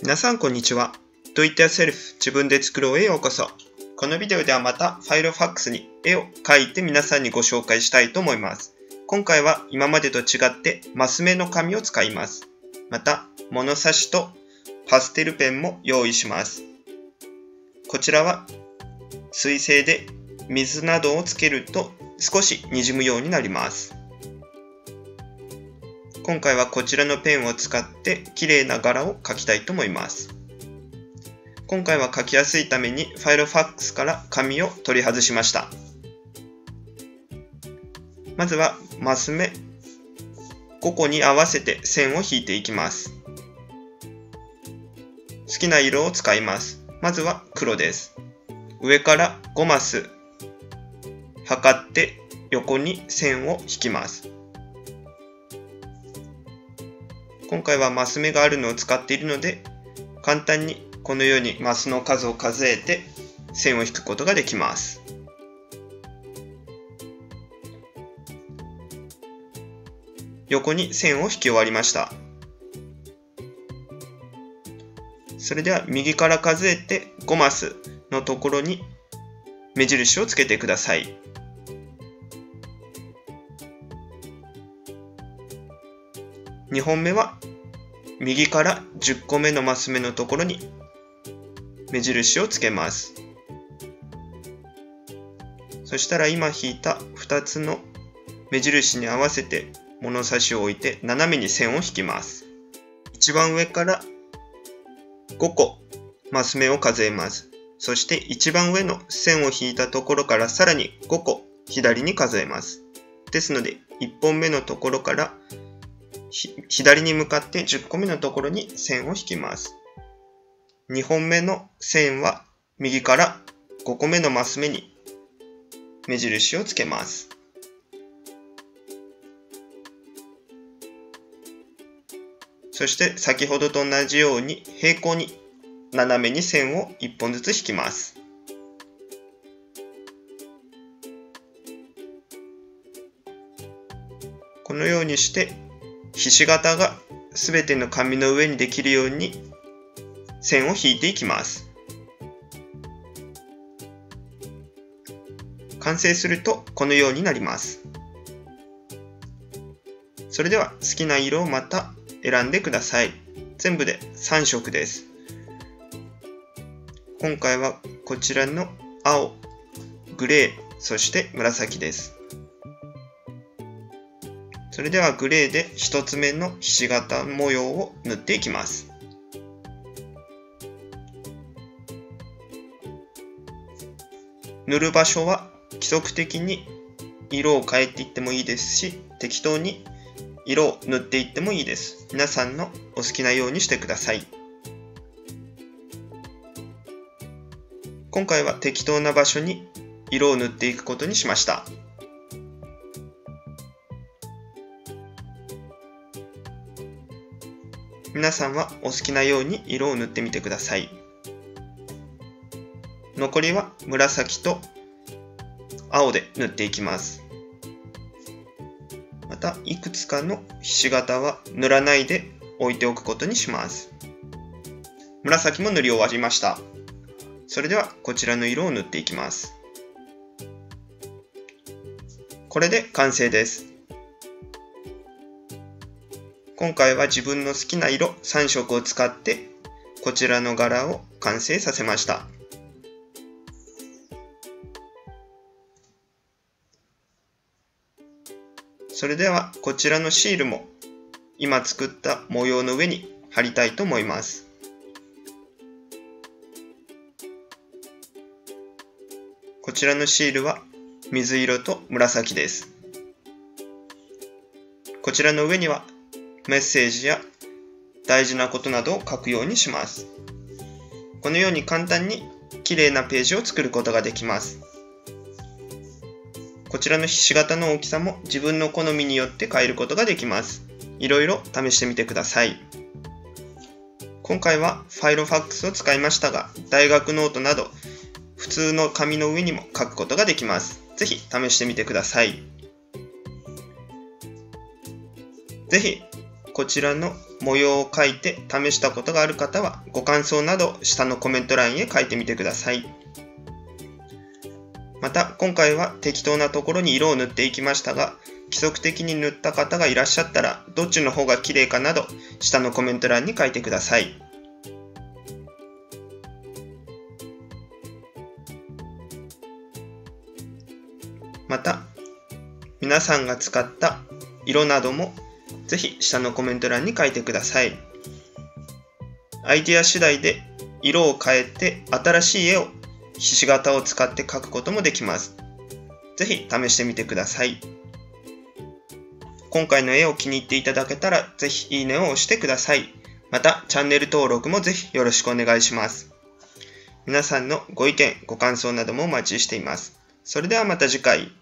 皆さんこんにちは。Do It Yourself 自分で作ろうへようこそ。このビデオではまた Firefox に絵を描いて皆さんにご紹介したいと思います。今回は今までと違ってマス目の紙を使います。また物差しとパステルペンも用意します。こちらは水性で水などをつけると少し滲むようになります。今回はこちらのペンを使って綺麗な柄を描きたいと思います。今回は描きやすいために Firefox から紙を取り外しました。まずはマス目5個に合わせて線を引いていきます。好きな色を使います。まずは黒です。上から5マス測って横に線を引きます。今回はマス目があるのを使っているので、簡単にこのようにマスの数を数えて線を引くことができます。横に線を引き終わりました。それでは右から数えて5マスのところに目印をつけてください。2本目は右から10個目のマス目のところに目印をつけます。そしたら今引いた2つの目印に合わせて物差しを置いて斜めに線を引きます。一番上から5個マス目を数えます。そして一番上の線を引いたところからさらに5個左に数えます。ですので1本目のところから左に向かって10個目のところに線を引きます。2本目の線は右から5個目のマス目に目印をつけます。そして先ほどと同じように平行に斜めに線を1本ずつ引きます。このようにしてひし形がすべての紙の上にできるように線を引いていきます。完成するとこのようになります。それでは好きな色をまた選んでください。全部で3色です。今回はこちらの青、グレー、そして紫です。それではグレーで1つ目のひし形模様を塗っていきます。塗る場所は規則的に色を変えていってもいいですし、適当に色を塗っていってもいいです。皆さんのお好きなようにしてください。今回は適当な場所に色を塗っていくことにしました。皆さんはお好きなように色を塗ってみてください。残りは紫と青で塗っていきます。またいくつかのひし形は塗らないで置いておくことにします。紫も塗り終わりました。それではこちらの色を塗っていきます。これで完成です。今回は自分の好きな色3色を使ってこちらの柄を完成させました。それではこちらのシールも今作った模様の上に貼りたいと思います。こちらのシールは水色と紫です。こちらの上にはメッセージや大事なことなどを書くようにします。このように簡単に綺麗なページを作ることができます。こちらのひし形の大きさも自分の好みによって変えることができます。いろいろ試してみてください。今回は Firefox を使いましたが、大学ノートなど普通の紙の上にも書くことができます。ぜひ試してみてください。ぜひこちらの模様を描いて試したことがある方はご感想など下のコメント欄へ書いてみてください。また今回は適当なところに色を塗っていきましたが、規則的に塗った方がいらっしゃったらどっちの方が綺麗かなど下のコメント欄に書いてください。また皆さんが使った色などもぜひ下のコメント欄に書いてください。アイデア次第で色を変えて新しい絵をひし形を使って描くこともできます。ぜひ試してみてください。今回の絵を気に入っていただけたらぜひいいねを押してください。またチャンネル登録もぜひよろしくお願いします。皆さんのご意見、ご感想などもお待ちしています。それではまた次回。